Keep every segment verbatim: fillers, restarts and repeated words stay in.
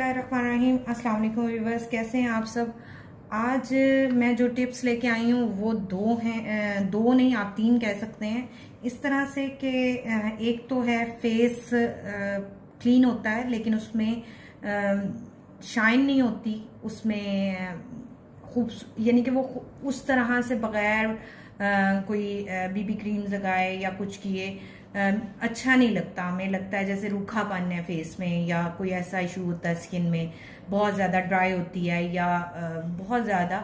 बिस्मिल्लाहिर्रहमानिर्रहीम। अस्सलाम वालेकुम व्यूअर्स, कैसे हैं आप सब। आज मैं जो टिप्स लेके आई हूँ वो दो हैं, दो नहीं आप तीन कह सकते हैं। इस तरह से कि एक तो है फेस क्लीन होता है लेकिन उसमें शाइन नहीं होती, उसमें खूब यानी कि वो उस तरह से बगैर कोई बीबी क्रीम लगाए या कुछ किए अच्छा नहीं लगता। हमें लगता है जैसे रूखापन है फेस में, या कोई ऐसा इशू होता है स्किन में, बहुत ज़्यादा ड्राई होती है या बहुत ज़्यादा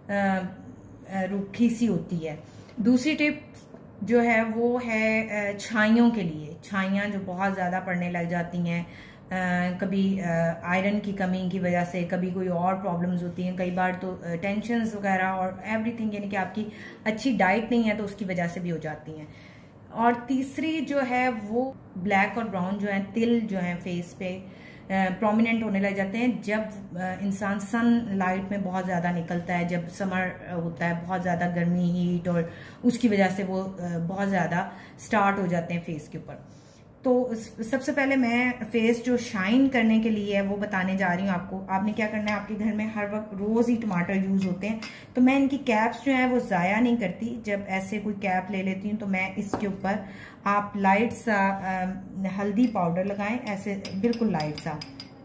रूखी सी होती है। दूसरी टिप जो है वो है छाइयों के लिए। छाइयाँ जो बहुत ज़्यादा पड़ने लग जाती हैं, कभी आयरन की कमी की वजह से, कभी कोई और प्रॉब्लम्स होती हैं, कई बार तो टेंशन्स वगैरह और एवरीथिंग, यानी कि आपकी अच्छी डाइट नहीं है तो उसकी वजह से भी हो जाती हैं। और तीसरी जो है वो ब्लैक और ब्राउन जो है तिल जो है फेस पे प्रोमिनेंट होने लग जाते हैं जब इंसान सन लाइट में बहुत ज़्यादा निकलता है, जब समर होता है, बहुत ज़्यादा गर्मी हीट और उसकी वजह से वो बहुत ज़्यादा स्टार्ट हो जाते हैं फेस के ऊपर। तो सबसे पहले मैं फेस जो शाइन करने के लिए है वो बताने जा रही हूँ आपको। आपने क्या करना है, आपके घर में हर वक्त रोज़ ही टमाटर यूज़ होते हैं, तो मैं इनकी कैप्स जो है वो ज़ाया नहीं करती। जब ऐसे कोई कैप ले लेती हूँ तो मैं इसके ऊपर आप लाइट सा हल्दी पाउडर लगाएं, ऐसे बिल्कुल लाइट सा,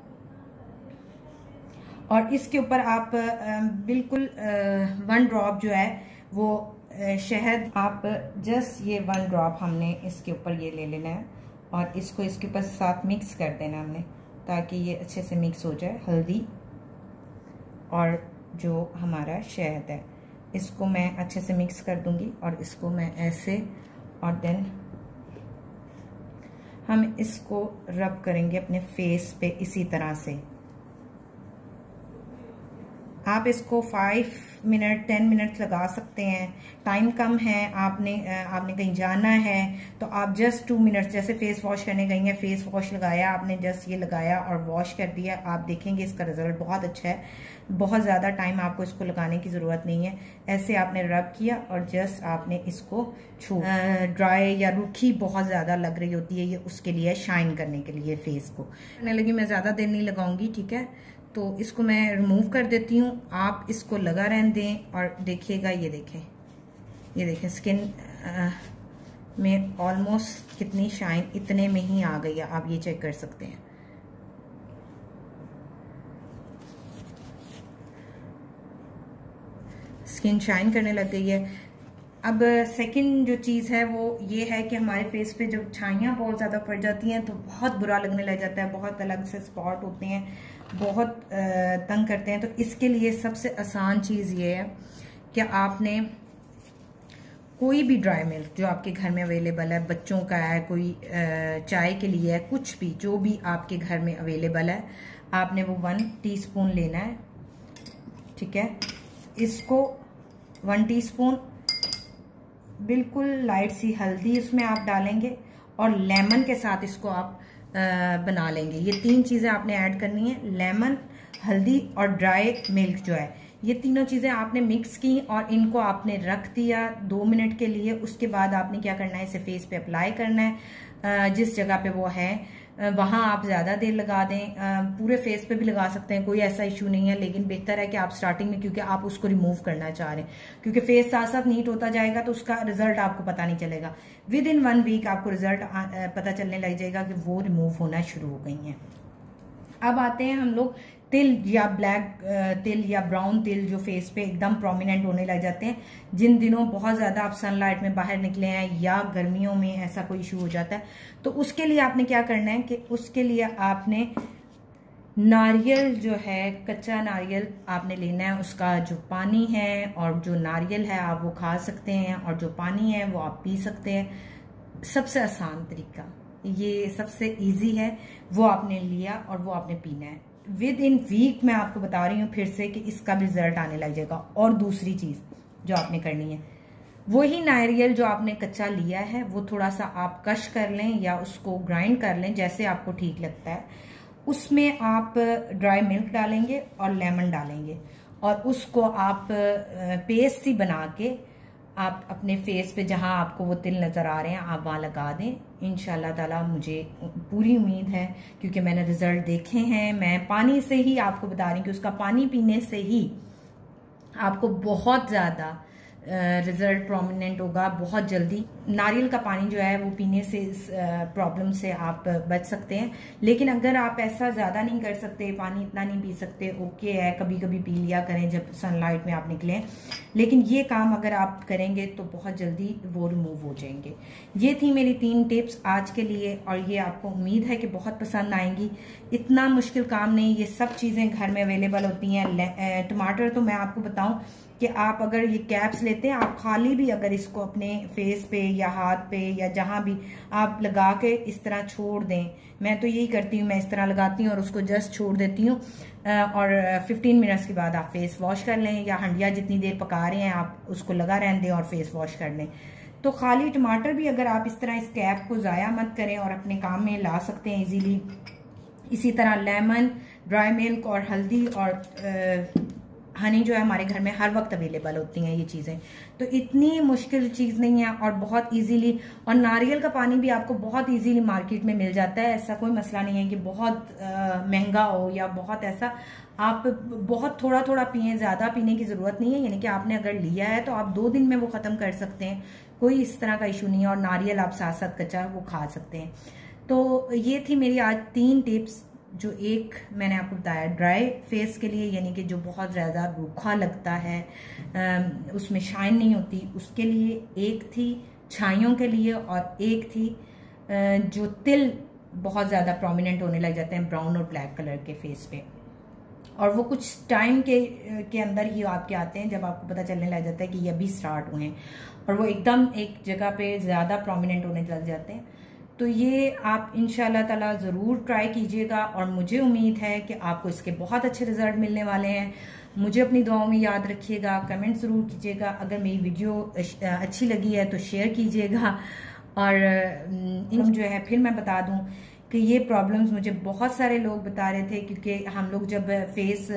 और इसके ऊपर आप बिल्कुल वन ड्रॉप जो है वो शहद, आप जस्ट ये वन ड्रॉप हमने इसके ऊपर ये ले लेना है और इसको इसके ऊपर साथ मिक्स कर देना हमने, ताकि ये अच्छे से मिक्स हो जाए। हल्दी और जो हमारा शहद है इसको मैं अच्छे से मिक्स कर दूंगी और इसको मैं ऐसे, और देन हम इसको रब करेंगे अपने फेस पे इसी तरह से। आप इसको फाइव मिनट टेन मिनट लगा सकते हैं। टाइम कम है, आपने आपने कहीं जाना है तो आप जस्ट टू मिनट्स, जैसे फेस वॉश करने गई हैं, फेस वॉश लगाया आपने, जस्ट ये लगाया और वॉश कर दिया, आप देखेंगे इसका रिजल्ट बहुत अच्छा है। बहुत ज़्यादा टाइम आपको इसको लगाने की ज़रूरत नहीं है। ऐसे आपने रब किया और जस्ट आपने इसको छू, ड्राई या रूखी बहुत ज़्यादा लग रही होती है, ये उसके लिए शाइन करने के लिए फेस को करने लगी। मैं ज़्यादा देर नहीं लगाऊंगी, ठीक है। तो इसको मैं रिमूव कर देती हूँ, आप इसको लगा रहने दें और देखिएगा। ये देखें, ये देखें स्किन में ऑलमोस्ट कितनी शाइन इतने में ही आ गई है, आप ये चेक कर सकते हैं। स्किन शाइन करने लग गई है। अब सेकंड जो चीज़ है वो ये है कि हमारे फेस पे जब छाइयाँ बहुत ज़्यादा पड़ जाती हैं तो बहुत बुरा लगने लग जाता है, बहुत अलग से स्पॉट होते हैं, बहुत तंग करते हैं। तो इसके लिए सबसे आसान चीज़ ये है कि आपने कोई भी ड्राई मिल्क जो आपके घर में अवेलेबल है, बच्चों का है, कोई चाय के लिए है, कुछ भी जो भी आपके घर में अवेलेबल है, आपने वो वन टीस्पून लेना है, ठीक है। इसको वन टीस्पून बिल्कुल लाइट सी हल्दी उसमें आप डालेंगे और लेमन के साथ इसको आप आ, बना लेंगे। ये तीन चीज़ें आपने ऐड करनी है, लेमन, हल्दी और ड्राई मिल्क जो है, ये तीनों चीज़ें आपने मिक्स की और इनको आपने रख दिया दो मिनट के लिए। उसके बाद आपने क्या करना है, इसे फेस पे अप्लाई करना है। जिस जगह पे वो है वहाँ आप ज़्यादा देर लगा दें, पूरे फेस पे भी लगा सकते हैं, कोई ऐसा इशू नहीं है। लेकिन बेहतर है कि आप स्टार्टिंग में, क्योंकि आप उसको रिमूव करना चाह रहे हैं, क्योंकि फेस साथ साथ नीट होता जाएगा तो उसका रिजल्ट आपको पता नहीं चलेगा। विद इन वन वीक आपको रिजल्ट पता चलने लग जाएगा कि वो रिमूव होना शुरू हो गई हैं। अब आते हैं हम लोग तिल या ब्लैक तिल या ब्राउन तिल जो फेस पे एकदम प्रोमिनेंट होने लग जाते हैं, जिन दिनों बहुत ज़्यादा आप सनलाइट में बाहर निकले हैं या गर्मियों में ऐसा कोई इशू हो जाता है, तो उसके लिए आपने क्या करना है कि उसके लिए आपने नारियल जो है, कच्चा नारियल आपने लेना है। उसका जो पानी है और जो नारियल है आप वो खा सकते हैं, और जो पानी है वो आप पी सकते हैं। सबसे आसान तरीका, ये सबसे इजी है, वो आपने लिया और वो आपने पीना है। विद इन वीक मैं आपको बता रही हूँ फिर से कि इसका भी रिजल्ट आने लग जाएगा। और दूसरी चीज जो आपने करनी है, वही नारियल जो आपने कच्चा लिया है वो थोड़ा सा आप कश कर लें या उसको ग्राइंड कर लें, जैसे आपको ठीक लगता है। उसमें आप ड्राई मिल्क डालेंगे और लेमन डालेंगे और उसको आप पेस्ट सी बना के आप अपने फेस पे जहां आपको वो तिल नजर आ रहे हैं आप वहां लगा दें। इंशाल्लाह ताला मुझे पूरी उम्मीद है, क्योंकि मैंने रिजल्ट देखे हैं। मैं पानी से ही आपको बता रही हूँ कि उसका पानी पीने से ही आपको बहुत ज्यादा रिजल्ट प्रोमिनेंट होगा बहुत जल्दी। नारियल का पानी जो है वो पीने से इस प्रॉब्लम से आप बच सकते हैं। लेकिन अगर आप ऐसा ज्यादा नहीं कर सकते, पानी इतना नहीं पी सकते, ओके है, कभी कभी पी लिया करें जब सनलाइट में आप निकलें, लेकिन ये काम अगर आप करेंगे तो बहुत जल्दी वो रिमूव हो जाएंगे। ये थी मेरी तीन टिप्स आज के लिए, और ये आपको उम्मीद है कि बहुत पसंद आएंगी। इतना मुश्किल काम नहीं, ये सब चीजें घर में अवेलेबल होती हैं। टमाटर तो मैं आपको बताऊं कि आप अगर ये कैप्स लेते हैं, आप खाली भी अगर इसको अपने फेस पे या हाथ पे या जहां भी आप लगा के इस तरह छोड़ दें, मैं तो यही करती हूँ, मैं इस तरह लगाती हूँ और उसको जस्ट छोड़ देती हूँ, और फिफ्टीन मिनट्स के बाद आप फेस वॉश कर लें, या हंडिया जितनी देर पका रहे हैं आप उसको लगा रहने दें और फेस वॉश कर लें। तो खाली टमाटर भी अगर आप इस तरह इस कैप को ज़ाया मत करें और अपने काम में ला सकते हैं इजीली। इसी तरह लेमन, ड्राई मिल्क और हल्दी और आ, हनी जो है हमारे घर में हर वक्त अवेलेबल होती हैं ये चीज़ें, तो इतनी मुश्किल चीज़ नहीं है और बहुत इजीली। और नारियल का पानी भी आपको बहुत इजीली मार्केट में मिल जाता है, ऐसा कोई मसला नहीं है कि बहुत महंगा हो या बहुत ऐसा। आप बहुत थोड़ा थोड़ा पिए, ज़्यादा पीने की ज़रूरत नहीं है, यानी कि आपने अगर लिया है तो आप दो दिन में वो ख़त्म कर सकते हैं, कोई इस तरह का इशू नहीं है। और नारियल आप साथ साथ कच्चा वो खा सकते हैं। तो ये थी मेरी आज तीन टिप्स, जो एक मैंने आपको बताया ड्राई फेस के लिए, यानी कि जो बहुत ज़्यादा रूखा लगता है, उसमें शाइन नहीं होती, उसके लिए एक थी, छाइयों के लिए, और एक थी जो तिल बहुत ज़्यादा प्रोमिनेंट होने लग जाते हैं ब्राउन और ब्लैक कलर के फेस पे, और वो कुछ टाइम के के अंदर ही आपके आते हैं, जब आपको पता चलने लग जाता है कि ये अभी स्टार्ट हुए हैं, और वो एकदम एक जगह पे ज़्यादा प्रोमिनेंट होने लग जाते हैं। तो ये आप इंशाल्लाह ताला ज़रूर ट्राई कीजिएगा, और मुझे उम्मीद है कि आपको इसके बहुत अच्छे रिजल्ट मिलने वाले हैं। मुझे अपनी दुआओं में याद रखिएगा, कमेंट ज़रूर कीजिएगा, अगर मेरी वीडियो अच्छी लगी है तो शेयर कीजिएगा। और इन जो है फिर मैं बता दूं कि ये प्रॉब्लम्स मुझे बहुत सारे लोग बता रहे थे, क्योंकि हम लोग जब फेस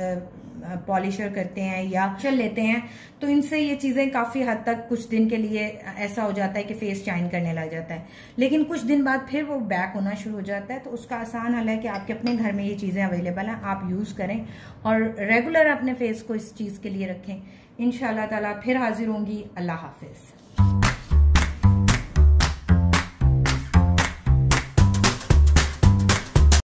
पॉलिशर करते हैं या चल लेते हैं तो इनसे ये चीजें काफी हद तक कुछ दिन के लिए ऐसा हो जाता है कि फेस शाइन करने लग जाता है, लेकिन कुछ दिन बाद फिर वो बैक होना शुरू हो जाता है। तो उसका आसान हल है कि आपके अपने घर में ये चीजें अवेलेबल हैं, आप यूज करें और रेगुलर अपने फेस को इस चीज के लिए रखें। इंशाल्लाह ताला फिर हाजिर होंगी। अल्लाह हाफिज।